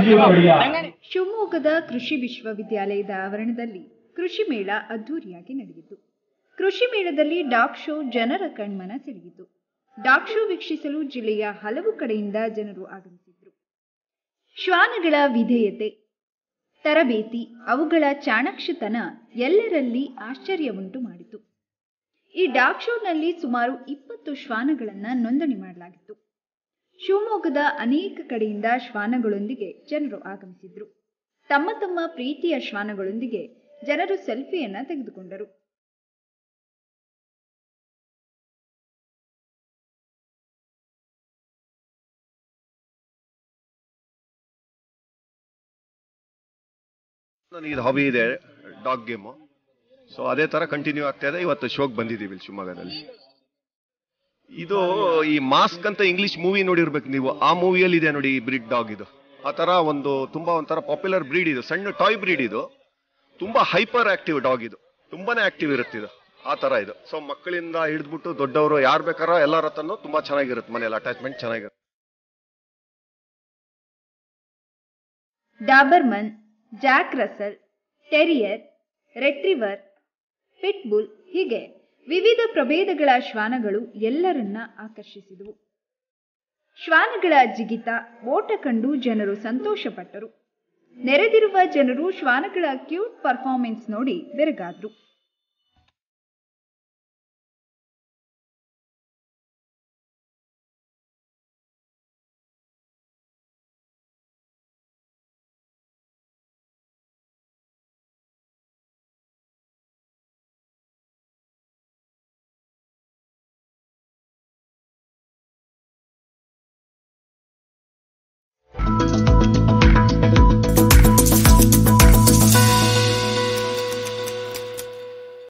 ಶಿವಮೊಗ್ಗದ ಕೃಷಿ ವಿಶ್ವವಿದ್ಯಾಲಯದ ಆವರಣದಲ್ಲಿ ಕೃಷಿ ಮೇಳ ಅದ್ದೂರಿಯಾಗಿ ನಡೆಯಿತು. ಕೃಷಿ ಮೇಳದಲ್ಲಿ ಡಾಗ್ ಶೋ ಜನರ ಕಣ್ಮನ ಸೆಳೆಯಿತು. ಡಾಗ್ ಶೋ ವೀಕ್ಷಿಸಲು ಜಿಲ್ಲೆಯ ಹಲವು ಕಡೆಯಿಂದ ಜನರು ಆಗಮಿಸಿದ್ರು. ಶ್ವಾನಗಳ ವಿಧೇಯತೆ, ತರಬೇತಿ, ಅವುಗಳ ಚಾಣಾಕ್ಷತನ ಎಲ್ಲರಲ್ಲಿ ಆಶ್ಚರ್ಯವುಂಟು ಮಾಡಿತು. ಈ ಡಾಗ್ ಶೋನಲ್ಲಿ ಸುಮಾರು 20 ಶ್ವಾನಗಳನ್ನು ನೋಂದಣಿ ಮಾಡಲಾಗಿತ್ತು. ಶಿವಮೊಗ್ಗದ ಅನೇಕ ಕಡೆಯಿಂದ ಶ್ವಾನಗಳೊಂದಿಗೆ ಜನರು ಆಗಮಿಸಿದ್ರು. ತಮ್ಮ ತಮ್ಮ ಪ್ರೀತಿಯ ಶ್ವಾನಗಳೊಂದಿಗೆ ಜನರು ಸೆಲ್ಫಿಯನ್ನ ತೆಗೆದುಕೊಂಡರು. ನನಗೆ ಹಾಬಿ ಇದೆ ಡಾಗ್ ಗೇಮು. ಸೊ ಅದೇ ತರ ಕಂಟಿನ್ಯೂ ಆಗ್ತಾ ಇದೆ. ಇವತ್ತು ಶೋಕ್ ಬಂದಿದ್ದೀವಿ ಶಿವಮೊಗ್ಗದಲ್ಲಿ. ಇದು ಈ ಮಾಸ್ಕ್ ಅಂತ ಇಂಗ್ಲಿಷ್ ಮೂವಿ ನೋಡಿರ್ಬೇಕು ನೀವು. ಆ ಮೂವಿಯಲ್ಲಿ ಇದೆ ನೋಡಿ ಈ ಬ್ರೀಡ್ ಡಾಗ್. ಇದು ಆ ತರ ತುಂಬಾ ಒಂಥರ ಪಾಪ್ಯುಲರ್ ಬ್ರೀಡ್. ಇದು ಸಣ್ಣ ಟಾಯ್ ಬ್ರೀಡ್. ಇದು ತುಂಬಾ ಹೈಪರ್ ಆಕ್ಟಿವ್ ಡಾಗ್. ಇದು ತುಂಬಾನೇ ಆಕ್ಟಿವ್ ಇರುತ್ತೆ ಇದು. ಆ ತರ ಇದು. ಸೊ ಮಕ್ಕಳಿಂದ ಹಿಡಿದ್ಬಿಟ್ಟು ದೊಡ್ಡವರು ಯಾರು ಬೇಕಾರೋ ಎಲ್ಲರ ಹತ್ರನೂ ತುಂಬಾ ಚೆನ್ನಾಗಿರುತ್ತೆ. ಮನೆಯಲ್ಲಿ ಅಟ್ಯಾಚ್ಮೆಂಟ್ ಚೆನ್ನಾಗಿರುತ್ತೆ. Doberman, Jack Russell, terrier, retriever, pitbull ಹೀಗೆ ವಿವಿಧ ಪ್ರಭೇದಗಳ ಶ್ವಾನಗಳು ಎಲ್ಲರನ್ನ ಆಕರ್ಷಿಸಿದವು. ಶ್ವಾನಗಳ ಜಿಗಿತ, ಓಟ ಕಂಡು ಜನರು ಸಂತೋಷಪಟ್ಟರು. ನೆರೆದಿರುವ ಜನರು ಶ್ವಾನಗಳ ಕ್ಯೂಟ್ ಪರ್ಫಾರ್ಮೆನ್ಸ್ ನೋಡಿ ಬೆರಗಾದ್ರು.